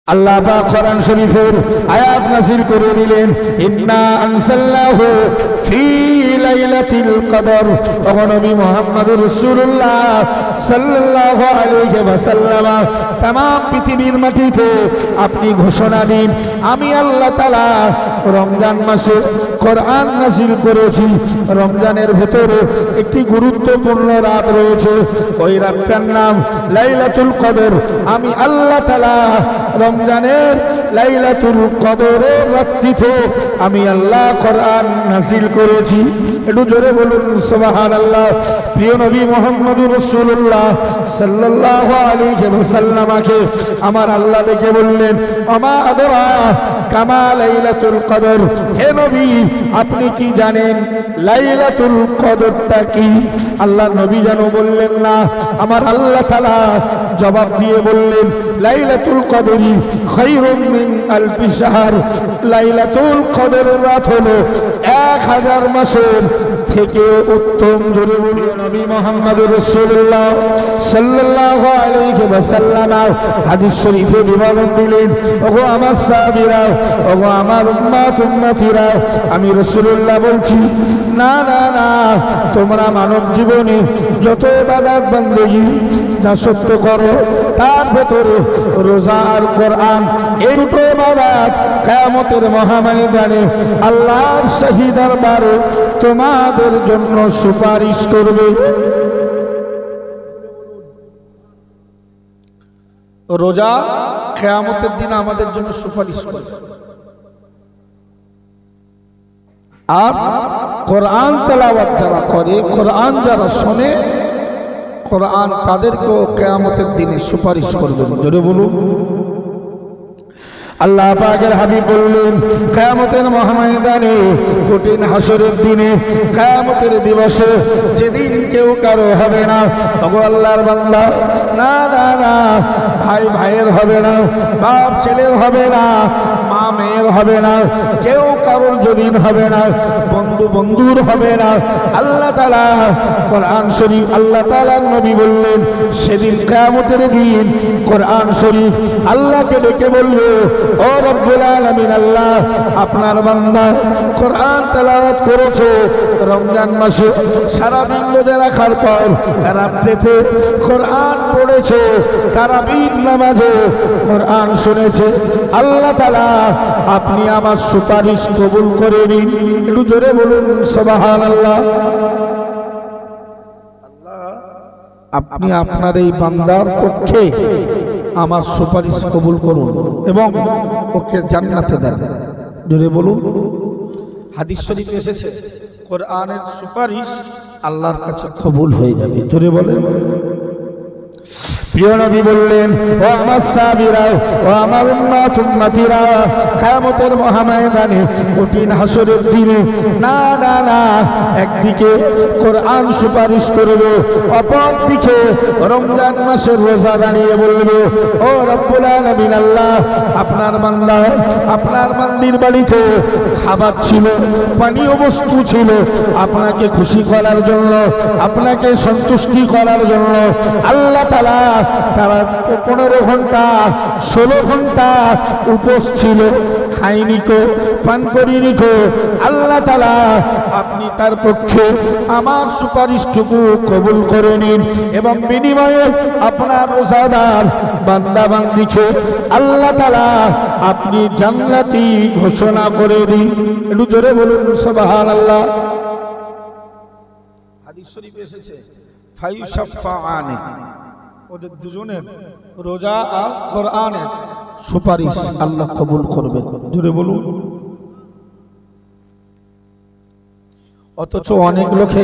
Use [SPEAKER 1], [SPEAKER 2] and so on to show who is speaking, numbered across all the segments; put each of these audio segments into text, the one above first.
[SPEAKER 1] আল্লাহ পাক কোরআন শরীফের আয়াত নাযিল করে দিলেন, ইন্না আনসালনাহু ফি লাইলাতিল কদর। ও নবী মুহাম্মদুর রাসূলুল্লাহ সাল্লাল্লাহু আলাইহি ওয়াসাল্লাম, तमाम পৃথিবীর মাটিতে আপনি ঘোষণা দিন, আমি আল্লাহ তাআলা রমজান মাসে কোরআন নাযিল করেছি। রমজানের ভেতরে একটি গুরুত্বপূর্ণ রাত রয়েছে, ওই রাতটার নাম লাইলাতুল কদর। আমি আল্লাহ তাআলা রমজানের লাইলাতুল কদরের রাত্রিতে আমি আল্লাহ কোরআন নাযিল করেছি। একটু জোরে বলুন সুবহানাল্লাহ। প্রিয় নবী মুহাম্মদুর রাসূলুল্লাহ সাল্লাল্লাহু আলাইহি ওয়াসাল্লামকে আমার আল্লাহ ডেকে বললেন, আমা আদরা কামা লাইলাতুল কদর। হে নবী, আপনি কি জানেন লাইলাতুল কদরটা কি? আল্লাহ নবী যেন বললেন না, আমার আল্লাহ তাআলা জবাব দিয়ে বললেন, লাইলাতুল কদরি খায়রুম মিন আলফি শাহর। লাইলাতুল কদরের রাত হলো 1000 মাসের থেকে উত্তম। জোরে বলি নবী মুহাম্মদুর রাসূলুল্লাহ সাল্লাল্লাহু আলাইহি ওয়াসাল্লাম হাদিস শরীফে বিবরণ দিলেন, ওগো আমার সাহাবীরা, ওগো আমার উম্মতিরা, আমি রাসূলুল্লাহ বলছি, না না না, তোমরা মানব জীবনে যত ইবাদত বندگی দাসত্ব করো, তার ভেতরে রোজা আর কোরআন এই দুটো ইবাদত কিয়ামতের মহাময়দানে আল্লাহর শাহী দরবারে তোমাদের জন্য সুপারিশ করবে। রোজা কিয়ামতের দিন আমাদের জন্য সুপারিশ করবে, আর কোরআন তেলাওয়াত যারা করে, কোরআন যারা শোনে, কোরআন তাদেরকেও কিয়ামতের দিনে সুপারিশ করবেন। জোরে বলুন। আল্লাহ পাকের হাবিব বললেন, কিয়ামতের মহাময়দানে, কঠিন হাসরের দিনে, কিয়ামতের দিবসে যেদিন কেউ কারো হবে না, ওগো আল্লাহর বান্দা, না না না, ভাই ভাইয়ের হবে না, বাপ ছেলের হবে না, মা মেয়ের হবে না, কেউ কারোর যেদিন হবে না, বন্ধু বন্ধুর হবে না। আল্লাহ তাআলা কোরআন শরীফ, আল্লাহ তাআলার নবী বললেন, সেদিন কিয়ামতের দিন কোরআন শরীফ আল্লাহকে ডেকে বলবে, ও রব্বুল আলামিন, আল্লাহ আপনার বান্দা কোরআন তেলাওয়াত করেছে রমজান মাসে, সারা দিন রোজা রাখার পর রাত্রিতে কোরআন পড়েছে, তারাবির নামাজে কোরআন শুনেছে, আল্লাহ তাআলা আপনি আমার সুপারিশ কবুল করে নিন। একটু জোরে বলুন সুবহানাল্লাহ। আল্লাহ আপনি আপনার এই বান্দার পক্ষে আমার সুপারিশ কবুল করুন এবং ওকে জান্নাতে দেন। জোরে বলুন। হাদিস শরীফে এসেছে, কোরআনের সুপারিশ আল্লাহর কাছে কবুল হয়ে যাবে। জোরে বলেন। প্রিয় নবী বললেন, ও আমার সাহাবীরা, ও আমার উম্মতিরা, কিয়ামতের মহাময়দানে, কঠিন হাসরের দিনে, না না না, একদিকে কোরআন সুপারিশ করবে, অপর দিকে রমজান মাসের রোজা দাঁড়িয়ে বলবে, ও রব্বুল আলামিন, আল্লাহ আপনার বান্দা, আপনার বান্দির বাড়িতে খাবার ছিল, পানীয় বস্তু ছিল, আপনাকে খুশি করার জন্য, আপনাকে সন্তুষ্টি করার জন্য আল্লাহ তাআলা তারা 15 ঘন্টা 16 ঘন্টা উপোস ছিল, খাইনি কো, পান করিনি কো। আল্লাহ তাআলা আপনি তার পক্ষে আমার সুপারিশটুকু কবুল করে নিন এবং বিনিময়ে আপনার রোজাদার বান্দা বান্দিকে আল্লাহ তাআলা আপনি জান্নাতি ঘোষণা করে দিন। একটু জোরে বলুন সুবহানাল্লাহ। হাদিস শরীফে এসেছে, ফায়ুশাফাআনি, ওদের দুজনের রোজা আর কোরআনের সুপারিশ আল্লাহ কবুল করবেন। জোরে বলুন। অথচ অনেক লোকে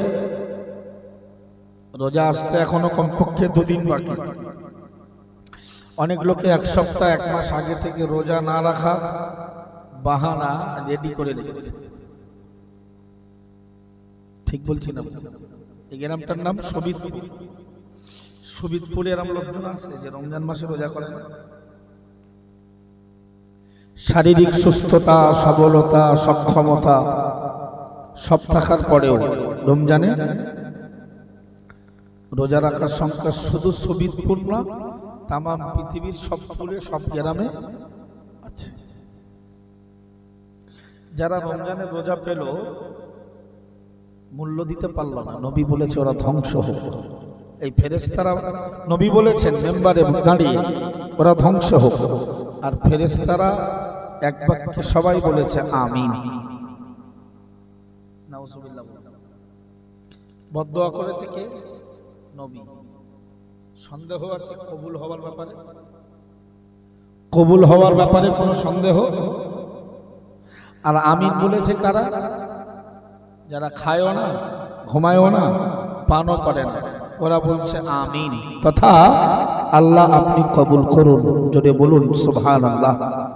[SPEAKER 1] রোজা আসতে এখনো কমপক্ষে 2 দিন বাকি, অনেক লোকে 1 সপ্তাহ 1 মাস আগে থেকে রোজা না রাখা বাহানা রেডি করে রেখেছে। ঠিক বলছি না? এই গ্রামটার নাম সবিতপুর। সবিতপুরে এরকম লোকজন আছে যে রমজান মাসে রোজা করেন। শারীরিক সুস্থতা, সবলতা, সক্ষমতা সব থাকার পরেও রমজানে রোজা রাখার সংখ্যা শুধু সবিতপুর না,
[SPEAKER 2] তামাম পৃথিবীর সব ফুলে সব গ্রামে আছে। যারা রমজানের রোজা পেল মূল্য দিতে পারল না, নবী বলেছে ওরা ধ্বংস হোক। এই ফেরেশতারা নবী বলেছেন মেম্বারে দাঁড়িয়ে ওরা ধ্বংস হোক, আর ফেরেশতারা এক বাক্যে সবাই বলেছে আমিন। নাউজুবিল্লাহ। বদদোয়া করেছে কে? নবী। সন্দেহ আছে কবুল হওয়ার ব্যাপারে? কবুল হওয়ার ব্যাপারে কোনো সন্দেহ? আর আমিন বলেছে কারা? যারা খায়ও না, ঘুমায়ও না, পানও করে না, ওরা বলছে আমিন, তথা আল্লাহ আপনি কবুল করুন। জোরে বলুন সুবহানাল্লাহ।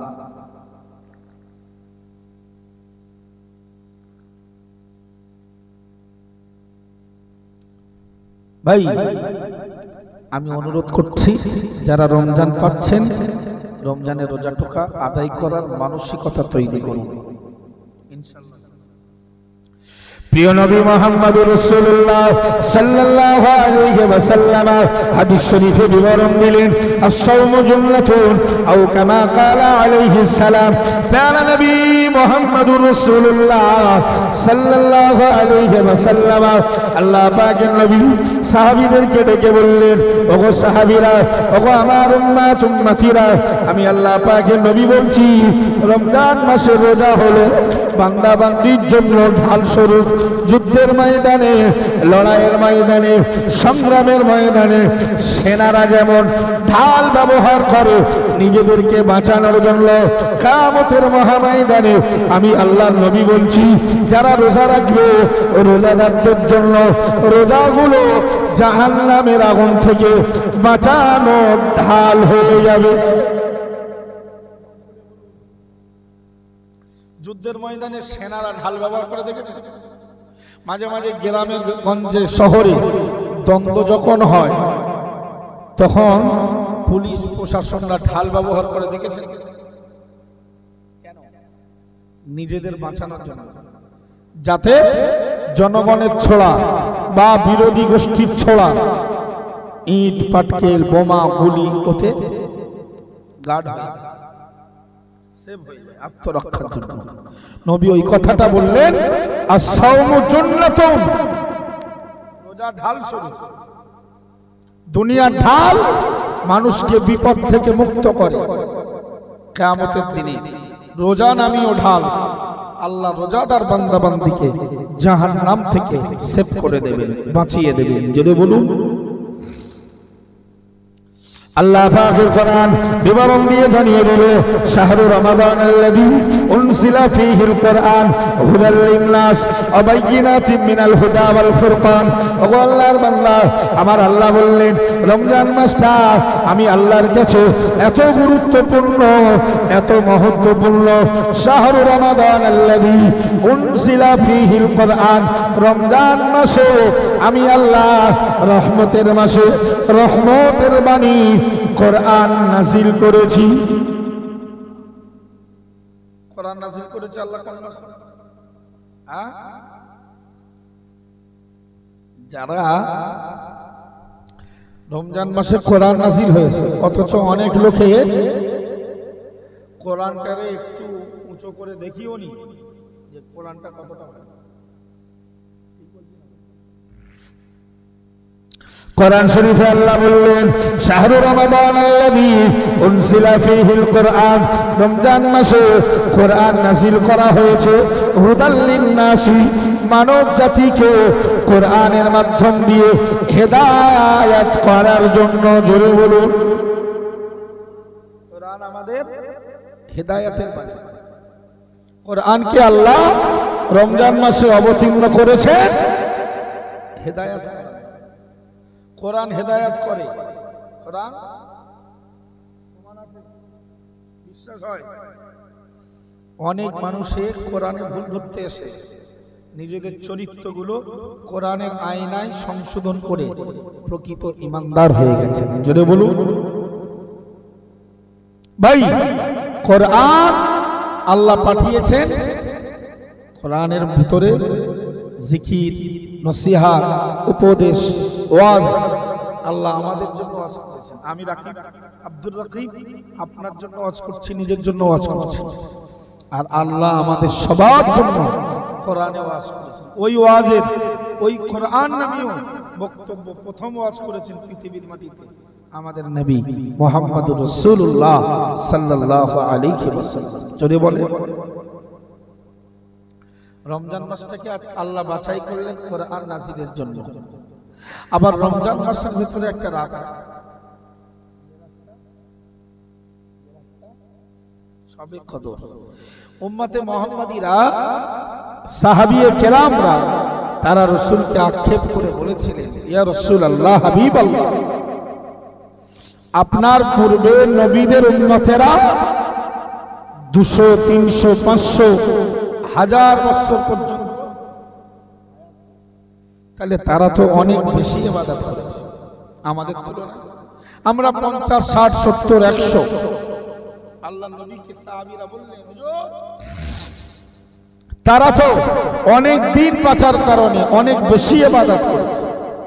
[SPEAKER 2] ভাই আমি অনুরোধ করছি যারা রমজান পাচ্ছেন রমজানের রোজাটুকা আদায় করার মানসিকতা তৈরি করুন ইনশাআল্লাহ।
[SPEAKER 1] প্রিয় নবী মুহাম্মদুর রাসূলুল্লাহ সাল্লাল্লাহু আলাইহি ওয়াসাল্লাম হাদিস শরীফে বিবরণ দিলেন, আস-সাওমু জুন্নাতুন আও কামা ক্বালা আলাইহিস সালাম। প্রিয় নবী মুহাম্মদুর রাসূলুল্লাহ সাল্লাল্লাহু আলাইহি ওয়াসাল্লাম আল্লাহ পাকের নবী সাহাবীদেরকে ডেকে বললেন, ওগো সাহাবীরা, ওগো আমার উম্মত উম্মতিরা, আমি আল্লাহ পাকের নবী বলছি রমজান মাসের রোজা হলো বান্দা বান্দির জন্য ঢাল স্বরূপ। যুদ্ধের ময়দানে, লড়াইয়ের ময়দানে, সংগ্রামের ময়দানে সেনারা যেমন ঢাল ব্যবহার করে নিজেদেরকে বাঁচানোর জন্য, কিয়ামতের মহাময়দানে আমি আল্লাহর নবী বলছি যারা রোজা রাখবে রোজাদারদের জন্য রোজাগুলো জাহান্নামের আগুন থেকে বাঁচানো ঢাল হয়ে যাবে।
[SPEAKER 2] যুদ্ধের ময়দানে সেনারা ঢাল ব্যবহার করে দেখেছেন? মাঝে মাঝে গ্রামে গঞ্জে শহরে দ্বন্দ্ব যখন হয় তখন পুলিশ প্রশাসনরা ঢাল ব্যবহার করে দেখেছেন? কেন? নিজেদের বাঁচানোর জন্য, যাতে জনগণের ছোড়া বা বিরোধী গোষ্ঠীর ছোড়া ইট পাটকেল বোমা গুলি ওতে গার্ড হয়, সেভ হয়ে যায়, আত্মরক্ষার জন্য। নবী ওই কথাটা বললেন, আস-সাওমু জুন্নাতুন, রোজা ঢাল স্বরূপ। দুনিয়ার ঢাল মানুষকে বিপদ থেকে মুক্ত করে, কিয়ামতের দিনে রোজা নামীয় ঢাল আল্লাহ রোজাদার বান্দা বান্দিকে জাহান্নাম থেকে সেভ করে দেবেন, বাঁচিয়ে দেবেন। যদি বলুন আল্লাহ পাকের কোরআন বিবরণ দিয়ে জানিয়ে দিল, শাহরু রমাদান আল্লাযী উনজিলা ফীহিল কোরআন হুদাল লিন-নাস ওয়া বাইয়িনাতিন মিনাল হুদা ওয়াল ফুরকান। ওগো আল্লাহর বান্দা, আমার আল্লাহ বললেন রমজান মাসটা আমি আল্লাহর কাছে এত গুরুত্বপূর্ণ, এত মহত্বপূর্ণ। শাহরু রমাদান আল্লাযী উনজিলা ফীহিল কোরআন, রমজান মাসে আমি আল্লাহ রহমতের মাসে রহমতের বাণী কোরআন নাযিল করেছি। কোরআন নাযিল করেছে আল্লাহ কোন মাসে? যারা রমজান মাসে কোরআন নাযিল হয়েছে, অথচ অনেক লোকে কোরআনটারে একটু উঁচু করে দেখিও নি যে কোরআনটা কতটা ভালো।
[SPEAKER 1] কোরআন শরীফে আল্লাহ বললেন, শাহরু রমাদান আল্লাযী উনজিলা ফীহিল কোরআন, রমজান মাসে কোরআন নাযিল করা হয়েছে হুদাল লিন-নাসি, মানব জাতিকে কোরআনের মাধ্যম দিয়ে হেদায়েত করার জন্য। জোরে বলুন,
[SPEAKER 2] কোরআন আমাদের হেদায়েতের বাণী। কোরআনকে আল্লাহ রমজান মাসে অবতীর্ণ করেছেন হেদায়েত। কোরআন হেদায়েত করে, কোরআন বিশ্বাস হয়। অনেক মানুষে কোরআনে ভুল ধরতে এসে নিজেদের চরিত্রগুলো কোরআনের আয়নায় সংশোধন করে প্রকৃত ঈমানদার হয়ে গেছে। জোরে বলুন ভাই, কোরআন আল্লাহ পাঠিয়েছেন, কোরআনের ভিতরে জিকির, নসিহত, উপদেশ, ওয়াজ আল্লাহ আমাদের জন্য ওয়াজ করেছেন। আমি রাকিব আব্দুর রাকিব আপনার জন্য ওয়াজ করছি, নিজের জন্য ওয়াজ করছি, আর আল্লাহ আমাদের সবার জন্য কোরআনে ওয়াজ করেছেন। ওই ওয়াজের ওই কোরআন নামীয় বক্তব্য প্রথম ওয়াজ করেছেন পৃথিবীর মাটিতে আমাদের নবী মুহাম্মদুর রাসূলুল্লাহ সাল্লাল্লাহু আলাইহি ওয়াসাল্লাম। যদি বলে রমজান মাসটাকে আল্লাহ বাছাই করলেন কোরআন নাযিলের জন্য। আবার রমজান মাসের ভিতরে একটা রাত আছে, শবে কদর। উম্মতে মুহাম্মাদীরা সাহাবিয়ে কেরামরা তারা রাসূলকে আক্ষেপ করে বলেছিলেন, ইয়া রাসূলুল্লাহ, হাবিবাল্লাহ, আপনার পূর্বে নবীদের উম্মতেরা 200, 300, 500, 1000 বছর পর্যন্ত, তাহলে তারা তো অনেক বেশি ইবাদত করেছে আমাদের তুলনায়। আমরা 50, 60, 70, 100। আল্লাহ নবীকে সাহাবীরা বললেন, হুজুর, তারা তো অনেক দিন বাঁচার কারণে অনেক বেশি ইবাদত করেছে,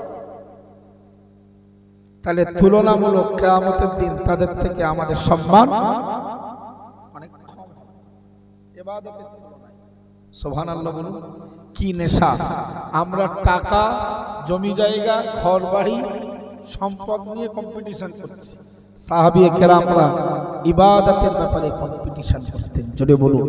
[SPEAKER 2] তাহলে তুলনামূলক কিয়ামতের দিন তাদের থেকে আমাদের সম্মান অনেক কম ইবাদতের তুলনায়। সুবহানাল্লাহ বলুন। কি নেশা! আমরা টাকা, জমি জায়গা, ঘর বাড়ি, সম্পদ নিয়ে কম্পিটিশন করছি। সাহাবিয়ে কেরামরা ইবাদতের ব্যাপারে কম্পিটিশন করতেন। জোরে বলুন।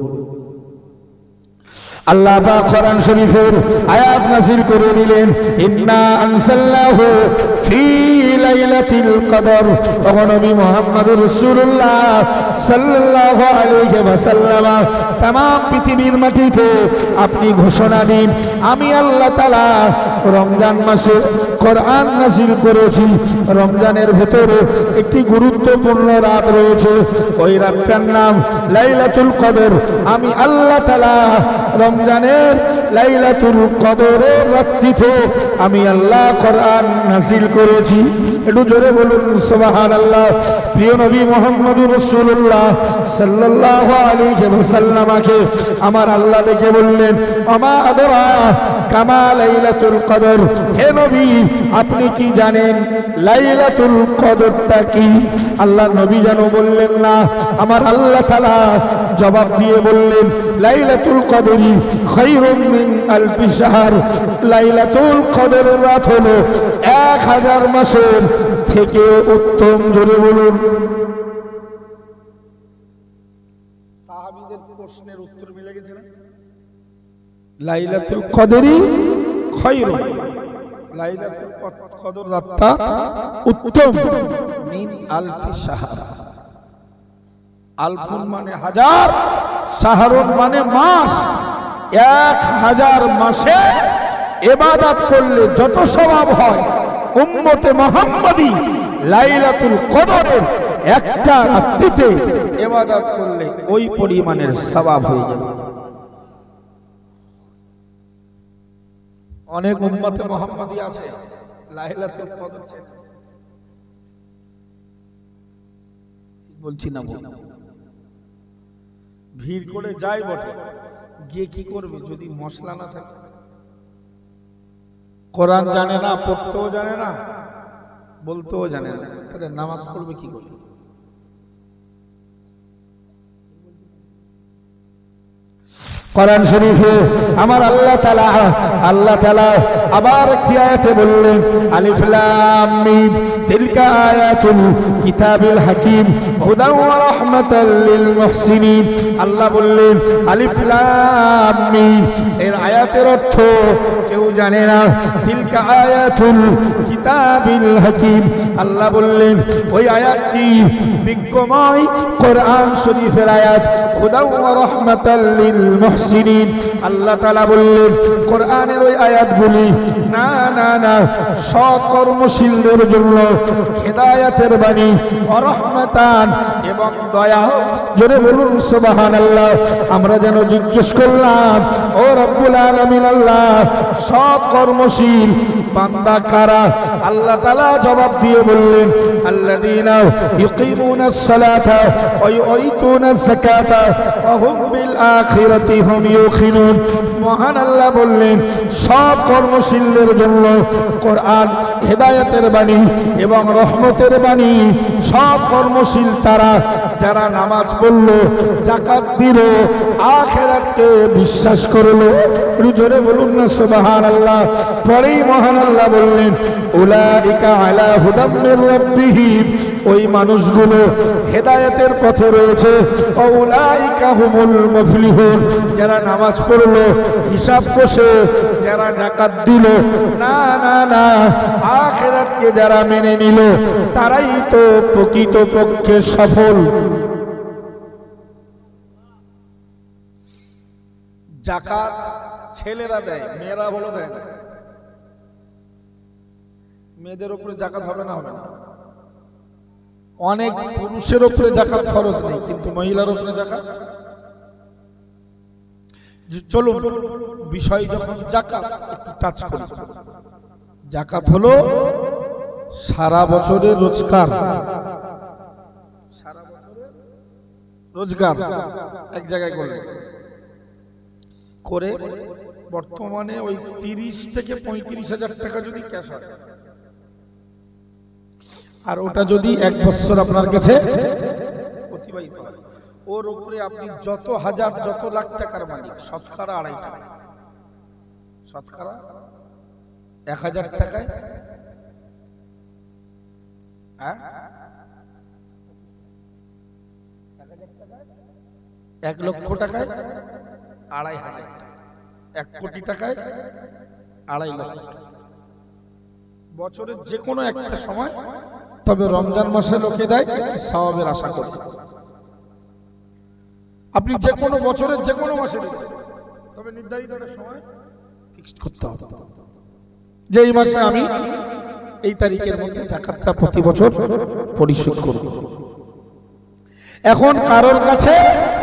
[SPEAKER 1] আল্লাহ পাক কোরআন শরীফের আয়াত নাযিল করে দিলেন, ইন্না আনসালনাহু ফি লাইলাতিল কদর। ও নবী মুহাম্মদুর রাসূলুল্লাহ সাল্লাল্লাহু আলাইহি ওয়াসাল্লাম, तमाम পৃথিবীর মাটিতে আপনি ঘোষণা দিন, আমি আল্লাহ তাআলা রমজান মাসে কোরআন নাযিল করেছি। রমজানের ভেতরে একটি গুরুত্বপূর্ণ রাত রয়েছে, ওই রাতটার নাম লাইলাতুল কদর। আমি আল্লাহ তাআলা রমজানের লাইলাতুল কদরের রাত্রিতে আমি আল্লাহ কোরআন নাযিল করেছি। একটু জোরে বলুন সুবহানাল্লাহ। প্রিয় নবী মুহাম্মদুর রাসূলুল্লাহ সাল্লাল্লাহু আলাইহি ওয়াসাল্লামকে আমার আল্লাহ ডেকে বললেন, আমা আদরা কামা লাইলাতুল কদর। হে নবী, আপনি কি জানেন লাইলাতুল কদরটা কি? আল্লাহ নবী যেন বললেন না, আমার আল্লাহ তাআলা জবাব দিয়ে বললেন, লাইলাতুল কদরি খায়রুম মিন আলফি শাহর। লাইলাতুল কদরের রাত হলো 1000 মাসের থেকে উত্তম। জোরে বলুন।
[SPEAKER 2] সাহাবীদের প্রশ্নের উত্তর মিলে গেছে না? লাইলাতুল কদরি খায়রুম, লাইলাতুল কদর রাতটা উত্তম, মিন আলফি শাহর। আলফুন মানে 1000, শাহরুন মানে মাস। 1000 মাসে ইবাদত করলে যত সওয়াব হয়, উম্মতে মুহাম্মাদী লাইলাতুল কদরের একটা রাত্রিতে ইবাদত করলে ওই পরিমাণের সওয়াব হয়ে যাবে। অনেক উম্মতে মুহাম্মাদী আছে লাইলাতুল কদর চেয়ে, বলছি না, ভিড় করে যায় বটে, গিয়ে কি করবে যদি মশলা না থাকে? কোরআন জানে না, পড়তেও জানে না, বলতেও জানে না, তাহলে নামাজ পড়বে কি করে?
[SPEAKER 1] কোরআন শরীফে আমার আল্লাহ তাআলা আবার একটি আয়াতে বললেন, আলিফ লাম মিম তিলকা আয়াতুল কিতাবিল হাকিম হুদাও ওয়া রাহমাতাল লিল মুহসিনিন। আল্লাহ বললেন আলিফ লাম মিম, এর আয়াতের অর্থ কেউ জানে না। তিলকা আয়াতুল কিতাবিল হাকিম, আল্লাহ বললেন ওই আয়াতটি বিজ্ঞময় কোরআন শরীফের আয়াত। হুদাও ওয়া রাহমাতাল লিল মুহসিনিন, আল্লাহ তাআলা বললেন কোরআনের ওই আয়াতগুলি না না না সৎ কর্মশীলদের জন্য হেদায়েতের বাণী, রহমতান এবং দয়া। জোরে বলুন সুবহানাল্লাহ। আমরা যেন জিজ্ঞেস করলাম, ও রব্বুল আলামিন আল্লাহ, সৎ কর্মশীল
[SPEAKER 2] বান্দা কারা? আল্লাহ তাআলা জবাব দিয়ে বললেন, আল্লাযীনা ইউকিমুনাস সালাতা ওয়া ইউতুনাজ যাকাতা ওয়া হুম বিল আখিরাতি হুম ইউকিনুন। মহান আল্লাহ বললেন, সৎ কর্মশীলদের জন্য কোরআন হেদায়েতের বাণী এবং রহমতের বাণী। সৎ কর্মশীল তারা যারা নামাজ পড়লো, যাকাত দিল, আখিরাতকে বিশ্বাস করলো। জোরে বলুন না সুবহানাল্লাহ। পরেই মহান আল্লাহ বললেন, উলাইকা আলা হুদাম মির রাব্বিহিম, ওই মানুষগুলো হেদায়েতের পথে রয়েছে। উলাইকা হুমুল মুফলিহুন, যারা নামাজ পড়লো, হিসাব কষে যারা যাকাত দিল, না না না, আখিরাতকে যারা মেনে নিল, তারাই তো প্রকৃতপক্ষে সফল। যাকাত ছেলেরা দেয়, মেয়েরা বলো দেয় না। মেয়েদের উপরে যাকাত হবে না? হবে না। অনেক পুরুষের উপরে যাকাত ফরজ নেই, কিন্তু মহিলার উপরে যাকাত। চলুন বিষয় যখন যাকাত একটু টাচ করি। যাকাত হলো সারা বছরের রোজগার, সারা বছরের রোজগার এক জায়গায় করে বর্তমানে ওই 30 থেকে 35,000 টাকা যদি ক্যাশ হয়, আর ওটা যদি 1 বছর আপনার কাছে অতিবাহিত হয়, ওর উপরে আপনি যত হাজার যত লাখ টাকার মালিক, শতকরা 2.5 টাকা, শতকরা 1000 টাকায় 1 লক্ষ টাকায় 2,500 টাকা, 1 কোটি টাকায় 2.5 লক্ষ টাকা বছরের যে কোনো একটা সময়। তবে রমজান মাসে লোকে দেয় একটু সওয়াবের আশা করে। আপনি যে কোনো বছরের যে কোনো মাসে দিন, তবে নির্ধারিত একটা সময় ফিক্সড করতে হবে যে এই মাসে আমি এই তারিখের মধ্যে যাকাতটা প্রতি বছর পরিশোধ করব। এখন কারোর কাছে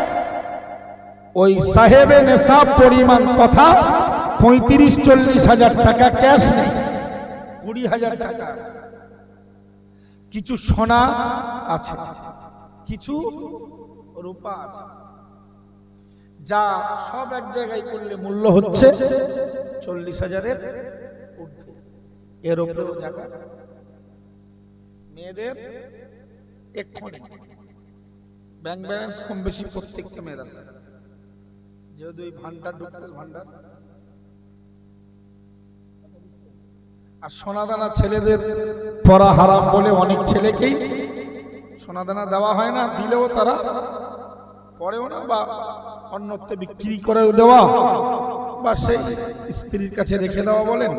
[SPEAKER 2] ওই সাহেবে নেশাব পরিমাণ তথা 35-40 হাজার টাকা ক্যাশ নেই, 20,000 টাকা আছে, কিছু সোনা আছে, কিছু রূপা আছে, যা সব এক জায়গায় করলে মূল্য হচ্ছে 40,000-এর ঊর্ধ্বে। এর উপরেও যাকাত মেয়েদের এক্ষুনি ব্যাংক ব্যালেন্স কম বেশি প্রত্যেকটা মেয়ের আছে, যেহেতু এই ভান্ডার ঢুকতে ভান্ডার। আর সোনাদানা ছেলেদের পরা হারাম বলে অনেক ছেলেকেই সোনাদানা দেওয়া হয় না, দিলেও তারা পরেও না, বা অন্যত্র বিক্রি করে দেওয়া, বা সেই স্ত্রীর কাছে রেখে দেওয়া বলেন।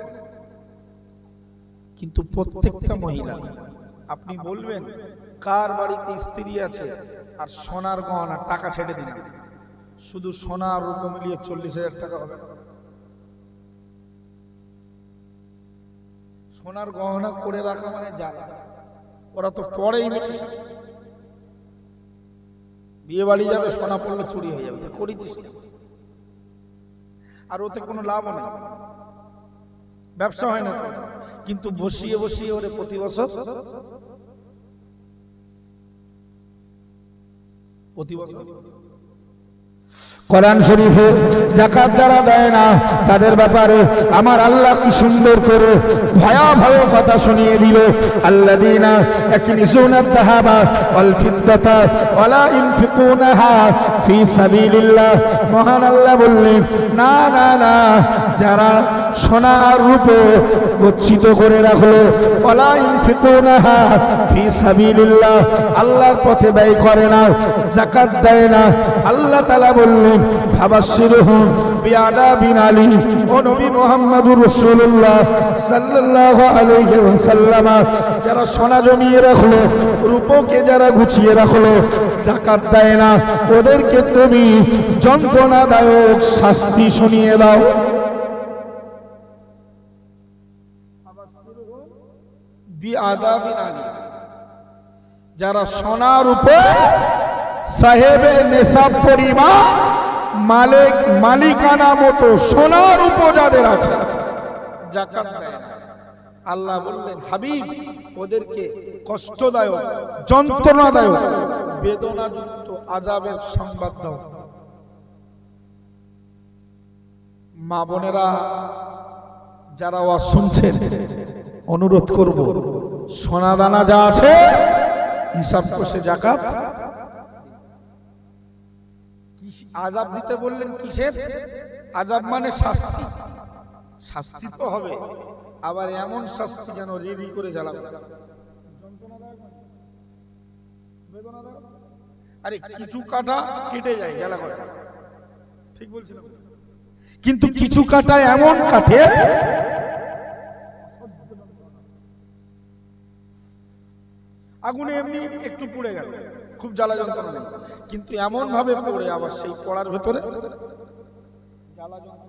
[SPEAKER 2] কিন্তু প্রত্যেকটা মহিলা, আপনি বলবেন কার বাড়িতে স্ত্রী আছে আর সোনার গহনা টাকা ছেড়ে দিন, শুধু সোনার রূপ মিলিয়ে 40,000 টাকা হবে। সোনার গহনা করে রাখা মানে জানা, ওরা তো পরেই বিয়ে বাড়ি যাবে, সোনা পড়লে চুরি হয়ে যাবে, করেছিস আর ওতে কোনো লাভও নেই, ব্যবসা হয় না। কিন্তু বসিয়ে বসিয়ে ওরে প্রতি বছর কোরআন শরীফে যাকাত যারা দেয় না তাদের ব্যাপারে আমার আল্লাহ কি সুন্দর করে ভয়াবহ কথা শুনিয়ে দিল। আল্লাযীনা ইয়াকনিজুনা আয-যাহাবা ওয়াল ফিদ্দাতা ওয়ালা ইনফিকুনাহা ফি সাবিলিল্লাহ। মহান আল্লাহ বললেন, না না না, যারা সোনা আর রূপো গচ্ছিত করে রাখলো, ওয়ালা ইনফিকুনাহা ফি সাবিলিল্লাহ, আল্লাহর পথে ব্যয় করে না, যাকাত দেয় না, আল্লাহ তাআলা বললেন ফাবাশশিরহুম বিআযাবিন আলীম। ও নবী মুহাম্মদুর রাসূলুল্লাহ সাল্লাল্লাহু আলাইহি ওয়াসাল্লাম, যারা সোনা জমিয়ে রাখলো, রূপকে যারা গুছিয়ে রাখলো, যাকাত দেয় না, ওদেরকে তুমি যন্ত্রণাদায়ক শাস্তি শুনিয়ে দাও। বিআযাবিন আলীম, যারা সোনার উপর সাহেবে নেশাব পরিমাণ মালিকানা মতো সোনার উপর যাদের আছে, যাকাত দেয় না। আল্লাহ বললেন, হাবিব ওদেরকে কষ্টদায়ক, যন্ত্রণাদায়ক, বেদনাযুক্ত আযাবের সংবাদ দাও। মা বোনেরা যারা ওয়াজ শুনছেন, অনুরোধ করব, সোনা দানা যা আছে হিসাব করে যাকাত। আযাব দিতে বললেন কিসের? আযাব মানে শাস্তি। শাস্তি তো হবে, আবার এমন শাস্তি যেন রেডি করে জ্বালাবে। আরে কিছু কাটা কেটে যায় জ্বালা করে, ঠিক বলছিলাম, কিন্তু কিছু কাটা এমন কাটে আগুনে এমনি একটু পুড়ে গেল, খুব জ্বালা যন্ত্রণা নেই, কিন্তু এমন ভাবে পড়ে আবার সেই পড়ার ভেতরে জ্বালা যন্ত্রণা।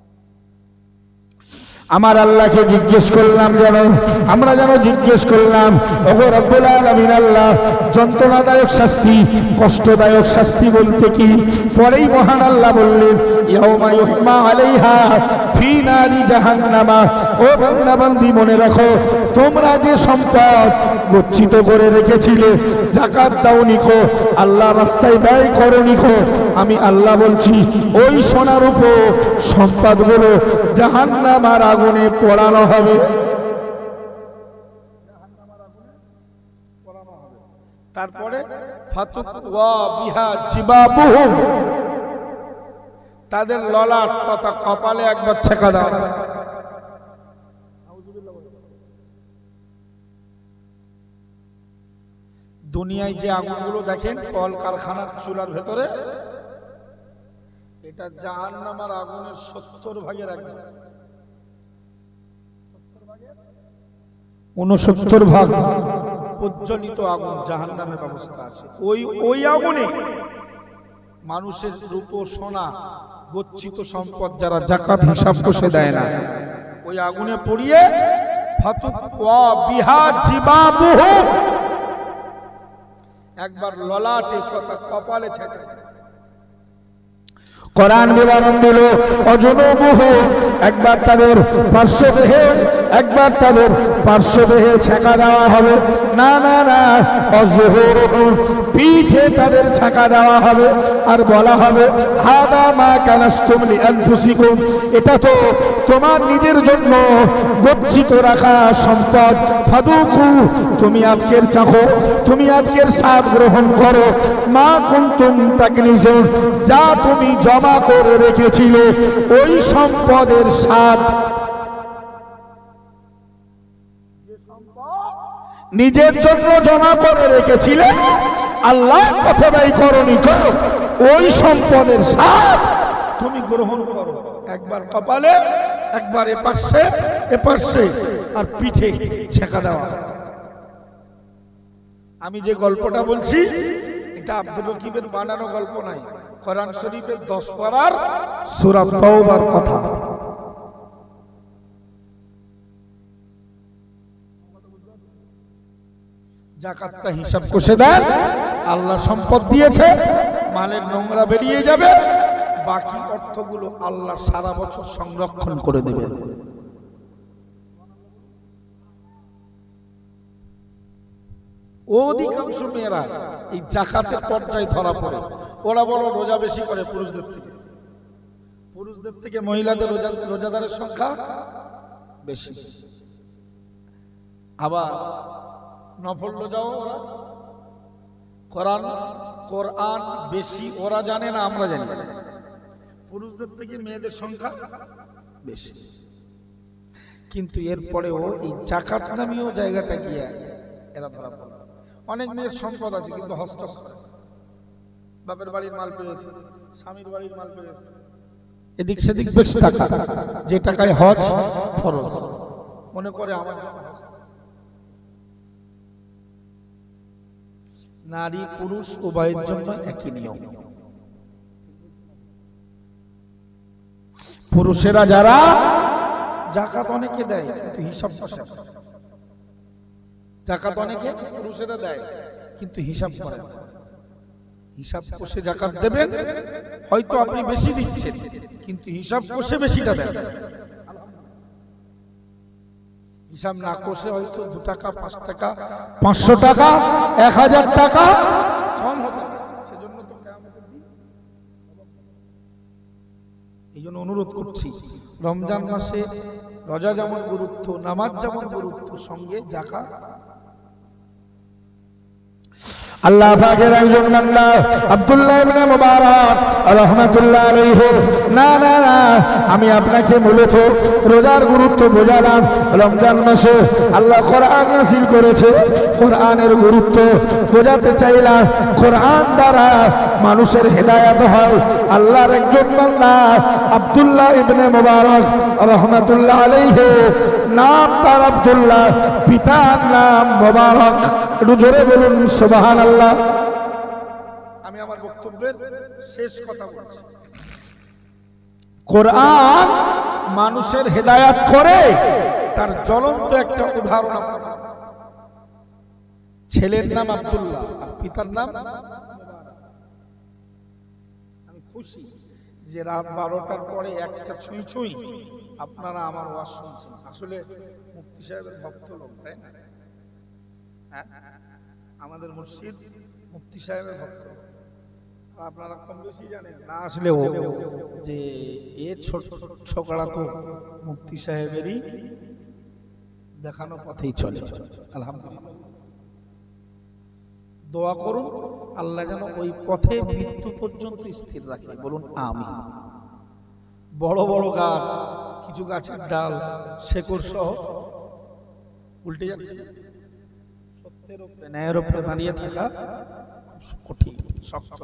[SPEAKER 1] আমার আল্লাহকে জিজ্ঞেস করলাম, আমরা যেন জিজ্ঞেস করলাম, ওগো রব্বুল আলামিন আল্লাহ, যন্ত্রণাদায়ক শাস্তি, কষ্টদায়ক শাস্তি বলতে কি? পরেই মহান আল্লাহ বললেন, ইয়াউমা ইউহমা আলাইহা ফি নারি জাহান্নামা। ও বান্দা বান্দি, মনে রাখো, তোমরা যে সম্পদ গচ্ছিত করে রেখেছিলে, যাকাত দাওনি কো, আল্লাহ রাস্তায় ব্যয় করনি কো, আমি আল্লাহ বলছি ওই সোনার উপর সম্পদগুলো জাহান্নামের আগুনে পোড়ানো হবে।
[SPEAKER 2] তারপরে ফাতুক ওয়া বিহা জিবাবুহুম, তাদের ললাট তথা কপালে একবার ছেঁকা দাও। দুনিয়ায় যে আগুনগুলো দেখেন কল কারখানার চুলার ভেতরে, এটা জাহান্নামের আগুনের 70 ভাগের 69 ভাগ প্রজ্বলিত আগুন জাহান্নামের ব্যবস্থা আছে। ওই আগুনে মানুষের রূপ সোনা গচ্ছিত সম্পদ যারা যাকাত হিসাব কষে দেয় না, ওই আগুনে পড়িয়ে ফাতুক ওয়া বিহা জিবাবুহুম, একবার ললাটে তথা কপালে ছেঁকা।
[SPEAKER 1] কোরআন বিবরণ দিল, অজনবুহু, একবার তাদের পার্শ্বদেহে, একবার তাদের পার্শ্বদেহে ছেঁকা দেওয়া হবে। না না না, অজহুরুহুম, পিঠে তাদের ছেঁকা দেওয়া হবে, আর বলা হবে, হাদা মা কানাস্তুম লিআনফুসিকুম, এটা তো তোমার নিজের জন্য গচ্ছিত রাখা সম্পদ, ফাদুকু, তুমি আজকের চাখো, তুমি আজকের স্বাদ গ্রহণ করো, মা কুনতুম তাকনিজুন, যা তুমি জমা করে রেখেছিলে ওই সম্পদের স্বাদ, নিজের জন্য জমা করে রেখেছিলে, আল্লাহ পথে ব্যয় করনি করো, ওই সম্পদের স্বাদ
[SPEAKER 2] তুমি গ্রহণ করো। একবার কপালে, একবার এপাশে আর পিঠে ছেঁকা দেওয়া। আমি যে গল্পটা বলছি এটা আব্দুল রকিবের বানানো গল্প নাই, কোরআন শরীফের 10 পারার সূরা তাওবার কথা। যাকাতটা হিসাব কষে দেন, আল্লাহ সম্পদ দিয়েছে, মালের নোংরা বেরিয়ে যাবে, বাকি অর্থগুলো আল্লাহ সারা বছর সংরক্ষণ করে দেবেন। অধিকাংশ মেয়েরা এই যাকাতের পর্যায়ে ধরা পড়ে, ওরা বড় রোজা বেশি করে পুরুষদের থেকে মহিলাদের রোজাদারের সংখ্যা বেশি। আবার নফল রোজাও ওরা, কোরআন বেশি ওরা জানে না, আমরা জানি, পুরুষদের থেকে মেয়েদের সংখ্যা বেশি। কিন্তু এরপরেও এই যাকাত নামীয় জায়গাটা গিয়ে এরা ধরা পড়ে। অনেক মেয়ের সম্পদ আছে কিন্তু হস্তস করে, বাপের বাড়ির মাল পেয়েছে, স্বামীর বাড়ির মাল পেয়েছে, এদিক সেদিক বেশ টাকা, যে টাকায় হজ ফরজ মনে করে আমার জন্য। নারী পুরুষ উভয়ের জন্য একই নিয়ম। পুরুষেরা যারা যাকাত অনেকে দেয় কিন্তু হিসাব কষে, যাকাত অনেকে পুরুষেরা দেয় কিন্তু হিসাব করে, হিসাব কষে যাকাত দেবেন। হয়তো আপনি বেশি দিচ্ছেন কিন্তু হিসাব কষে বেশিটা দেন। হিসাব না কষে হয়তো 2 টাকা 5 টাকা 500 টাকা 1000 টাকা কম হতে পারে। সেজন্য তো কিয়ামতের দিন এই জন্য অনুরোধ করছি, রমজান মাসে রোজা যেমন গুরুত্ব, নামাজ যেমন গুরুত্ব, সঙ্গে যাকাত।
[SPEAKER 1] আল্লাহ পাকের একজন বান্দা আব্দুল্লাহ ইবনে মুবারক রাহমাতুল্লাহ আলাইহি, না না না, আমি আপনাকে মূলত রোজার গুরুত্ব বোঝালাম। রমজান মাসে আল্লাহ কোরআন নাযিল করেছে, কোরআনের গুরুত্ব বোঝাতে চাইলাম। কোরআন দ্বারা মানুষের হেদায়েত হয়। আল্লাহর একজন বান্দা আব্দুল্লাহ ইবনে মুবারক রাহমাতুল্লাহ আলাইহি, নাম তার আব্দুল্লাহ, পিতার নাম মুবারক। একটু জোরে বলুন সুবহানাল্লাহ।
[SPEAKER 2] আমি আমার বক্তব্যের শেষ কথা বলছি। কোরআন মানুষের হেদায়েত করে, তার জ্বলন্ত একটা উদাহরণ আপনাদের। ছেলের নাম আব্দুল্লাহ আর পিতার নাম মুবারক। আমি খুশি যে রাত 12টার পরে একটা ছুঁই ছুঁই আপনারা আমার ওয়াজ শুনছেন। আসলে মুফতি সাহেবের ভক্ত লোক, তাই না? আমাদের মুর্শিদ মুফতি সাহেবের ভক্ত, আপনারা কম বেশি জানেন না আসলেও যে এ ছোট ছোকরা তো মুফতি সাহেবেরই দেখানো পথেই চলে। আলহামদুলিল্লাহ, দোয়া করুন আল্লাহ যেন ওই পথে মৃত্যু পর্যন্ত স্থির রাখে। বলুন আমিন। বড় বড় গাছ, কিছু গাছের ডাল শেকড় সহ উল্টে যাচ্ছে। সত্যের উপরে, ন্যায়ের উপরে দাঁড়িয়ে থাকা কঠিন, শক্ত।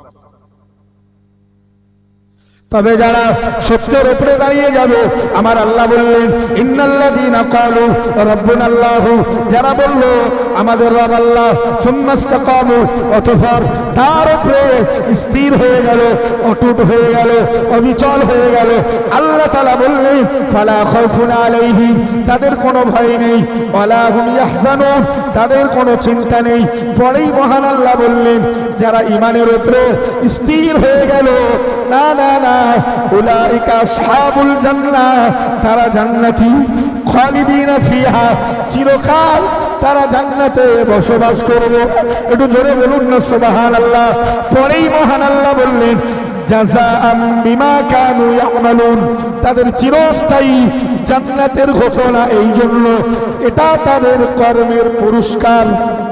[SPEAKER 1] তবে যারা সত্যের উপরে দাঁড়িয়ে যাবে, আমার আল্লাহ বললেন ইন্নাল্লাযীনা ক্বালু রাব্বুনাল্লাহু, যারা বলল আমাদের রব আল্লাহ, সুম্মা ইসতাকামু, অতঃপর তার উপরে স্থির হয়ে গেল, অটুট হয়ে গেল, অবিচল হয়ে গেল। আল্লাহ তাআলা বললেন ফালা খাউফুন আলাইহিম, তাদের কোনো ভয় নেই, ওয়ালা হুম ইয়াহজানুন, তাদের কোনো চিন্তা নেই। পরেই মহান আল্লাহ বললেন যারা ঈমানের উপরে স্থির হয়ে গেল, না না না, উলাইকা আসহাবুল জান্নাহ, তারা জান্নাতি, খালিদিনা ফিহা, চিরকাল তারা জান্নাতে বসবাস করবে। একটু জোরে বলুন না সুবহানাল্লাহ। পরেই মহান আল্লাহ বললেন জাযাআম বিমা কানু ইয়ামালুন, তাদের চিরস্থায়ী জান্নাতের ঘোষণা এই জন্য, এটা তাদের কর্মের পুরস্কার।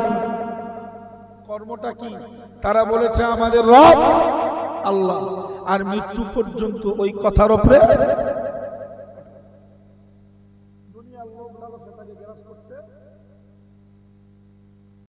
[SPEAKER 2] কর্মটা কি? তারা বলেছে আমাদের রব আল্লাহ, আর মৃত্যু পর্যন্ত ওই কথার উপরে